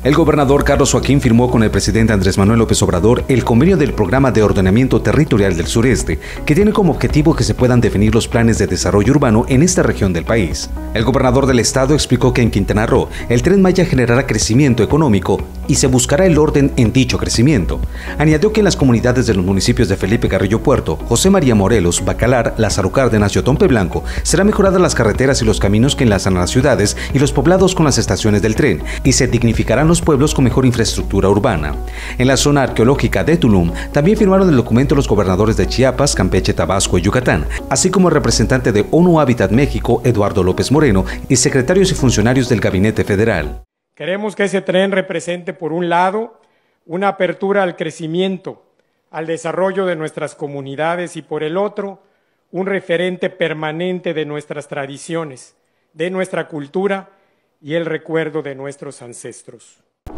El gobernador Carlos Joaquín firmó con el presidente Andrés Manuel López Obrador el convenio del Programa de Ordenamiento Territorial del Sureste, que tiene como objetivo que se puedan definir los planes de desarrollo urbano en esta región del país. El gobernador del estado explicó que en Quintana Roo el Tren Maya generará crecimiento económico y se buscará el orden en dicho crecimiento. Añadió que en las comunidades de los municipios de Felipe Carrillo Puerto, José María Morelos, Bacalar, Lázaro Cárdenas y Otompe Blanco serán mejoradas las carreteras y los caminos que enlazan a las ciudades y los poblados con las estaciones del tren y se dignificarán los pueblos con mejor infraestructura urbana. En la zona arqueológica de Tulum también firmaron el documento los gobernadores de Chiapas, Campeche, Tabasco y Yucatán, así como el representante de ONU Hábitat México, Eduardo López Moreno, y secretarios y funcionarios del Gabinete Federal. Queremos que ese tren represente, por un lado, una apertura al crecimiento, al desarrollo de nuestras comunidades y, por el otro, un referente permanente de nuestras tradiciones, de nuestra cultura y el recuerdo de nuestros ancestros.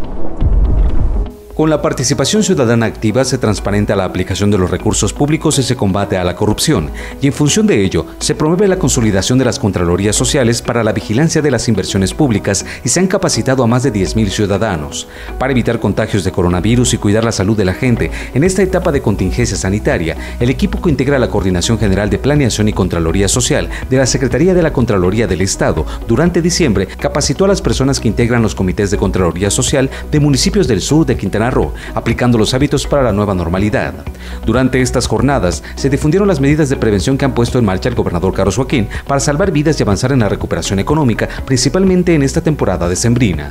Con la participación ciudadana activa se transparenta la aplicación de los recursos públicos y se combate a la corrupción, y en función de ello se promueve la consolidación de las contralorías sociales para la vigilancia de las inversiones públicas y se han capacitado a más de 10,000 ciudadanos. Para evitar contagios de coronavirus y cuidar la salud de la gente en esta etapa de contingencia sanitaria, el equipo que integra la Coordinación General de Planeación y Contraloría Social de la Secretaría de la Contraloría del Estado durante diciembre capacitó a las personas que integran los comités de Contraloría Social de municipios del sur de Quintana Roo, aplicando los hábitos para la nueva normalidad. Durante estas jornadas se difundieron las medidas de prevención que han puesto en marcha el gobernador Carlos Joaquín para salvar vidas y avanzar en la recuperación económica, principalmente en esta temporada decembrina.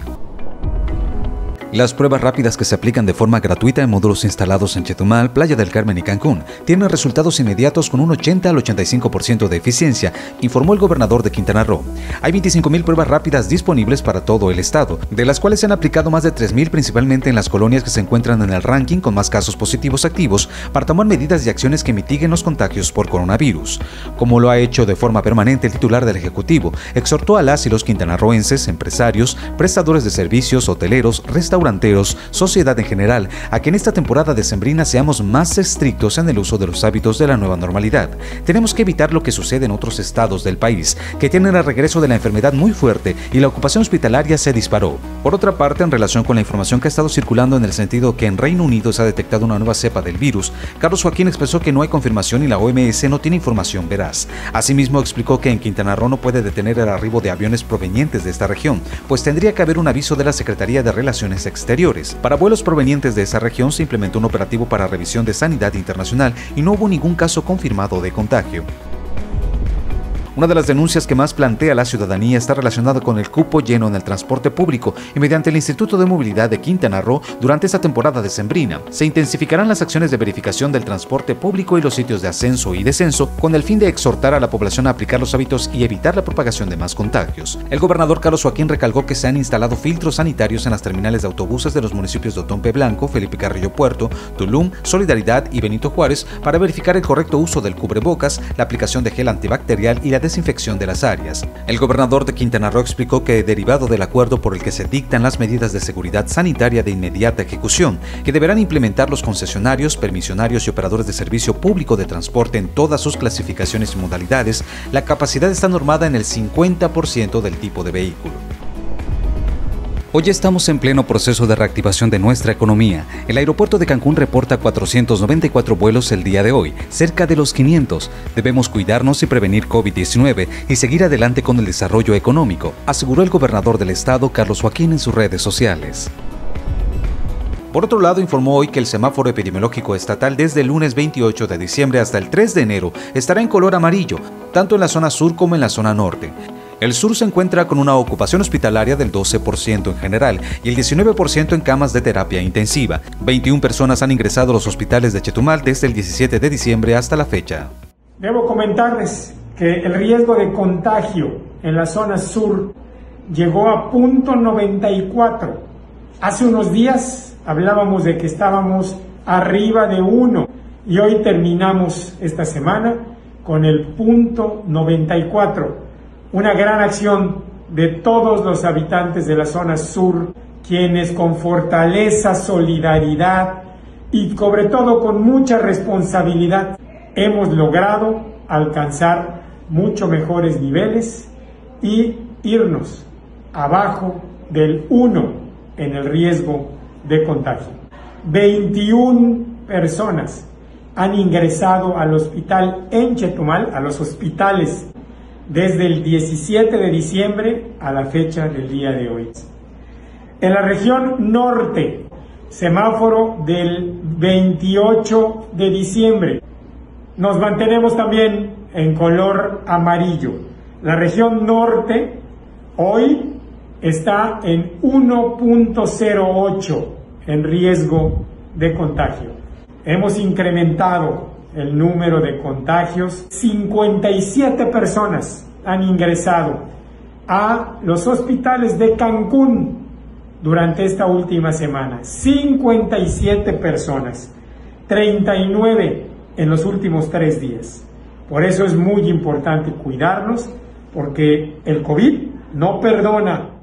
Las pruebas rápidas que se aplican de forma gratuita en módulos instalados en Chetumal, Playa del Carmen y Cancún tienen resultados inmediatos con un 80 al 85% de eficiencia, informó el gobernador de Quintana Roo. Hay 25,000 pruebas rápidas disponibles para todo el estado, de las cuales se han aplicado más de 3,000 principalmente en las colonias que se encuentran en el ranking con más casos positivos activos para tomar medidas y acciones que mitiguen los contagios por coronavirus. Como lo ha hecho de forma permanente el titular del Ejecutivo, exhortó a las y los quintanarroenses, empresarios, prestadores de servicios, hoteleros, restauranteros, sociedad en general, a que en esta temporada decembrina seamos más estrictos en el uso de los hábitos de la nueva normalidad. Tenemos que evitar lo que sucede en otros estados del país, que tienen el regreso de la enfermedad muy fuerte y la ocupación hospitalaria se disparó. Por otra parte, en relación con la información que ha estado circulando en el sentido que en Reino Unido se ha detectado una nueva cepa del virus, Carlos Joaquín expresó que no hay confirmación y la OMS no tiene información veraz. Asimismo, explicó que en Quintana Roo no puede detener el arribo de aviones provenientes de esta región, pues tendría que haber un aviso de la Secretaría de Relaciones Exteriores. Para vuelos provenientes de esa región se implementó un operativo para revisión de sanidad internacional y no hubo ningún caso confirmado de contagio. Una de las denuncias que más plantea la ciudadanía está relacionada con el cupo lleno en el transporte público y mediante el Instituto de Movilidad de Quintana Roo, durante esta temporada decembrina, se intensificarán las acciones de verificación del transporte público y los sitios de ascenso y descenso con el fin de exhortar a la población a aplicar los hábitos y evitar la propagación de más contagios. El gobernador Carlos Joaquín recalcó que se han instalado filtros sanitarios en las terminales de autobuses de los municipios de Otompe Blanco, Felipe Carrillo Puerto, Tulum, Solidaridad y Benito Juárez para verificar el correcto uso del cubrebocas, la aplicación de gel antibacterial y la desinfección de las áreas. El gobernador de Quintana Roo explicó que, derivado del acuerdo por el que se dictan las medidas de seguridad sanitaria de inmediata ejecución, que deberán implementar los concesionarios, permisionarios y operadores de servicio público de transporte en todas sus clasificaciones y modalidades, la capacidad está normada en el 50% del tipo de vehículo. Hoy estamos en pleno proceso de reactivación de nuestra economía. El aeropuerto de Cancún reporta 494 vuelos el día de hoy, cerca de los 500. Debemos cuidarnos y prevenir COVID-19 y seguir adelante con el desarrollo económico, aseguró el gobernador del estado, Carlos Joaquín, en sus redes sociales. Por otro lado, informó hoy que el semáforo epidemiológico estatal desde el lunes 28 de diciembre hasta el 3 de enero estará en color amarillo, tanto en la zona sur como en la zona norte. El sur se encuentra con una ocupación hospitalaria del 12% en general y el 19% en camas de terapia intensiva. 21 personas han ingresado a los hospitales de Chetumal desde el 17 de diciembre hasta la fecha. Debo comentarles que el riesgo de contagio en la zona sur llegó a 0.94. Hace unos días hablábamos de que estábamos arriba de 1 y hoy terminamos esta semana con el 0.94. Una gran acción de todos los habitantes de la zona sur, quienes con fortaleza, solidaridad y sobre todo con mucha responsabilidad hemos logrado alcanzar mucho mejores niveles y irnos abajo del 1 en el riesgo de contagio. 21 personas han ingresado al hospital en Chetumal, a los hospitales, desde el 17 de diciembre a la fecha del día de hoy. En la región norte, semáforo del 28 de diciembre. Nos mantenemos también en color amarillo. La región norte hoy está en 1.08 en riesgo de contagio. Hemos incrementado el número de contagios. 57 personas han ingresado a los hospitales de Cancún durante esta última semana. 57 personas, 39 en los últimos 3 días. Por eso es muy importante cuidarnos, porque el COVID no perdona